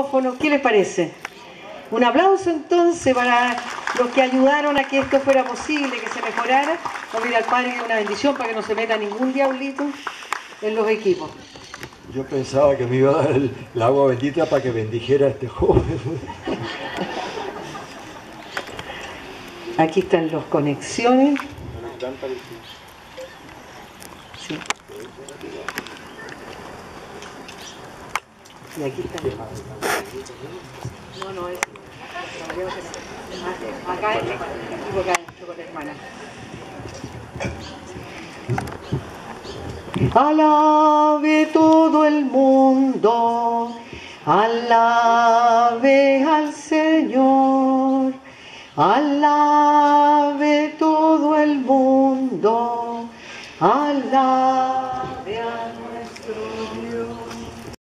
micrófonos. ¿Qué les parece? Un aplauso entonces para los que ayudaron a que esto fuera posible, que se mejorara. Vamos a ir al Padre que una bendición para que no se meta ningún diablito en los equipos. Yo pensaba que me iba a dar el agua bendita para que bendijera a este joven. Aquí están las conexiones. Sí. Y aquí están. No, es. Acá es con la hermana. Alabe todo el mundo, alabe al Señor, alabe todo el mundo, alabe.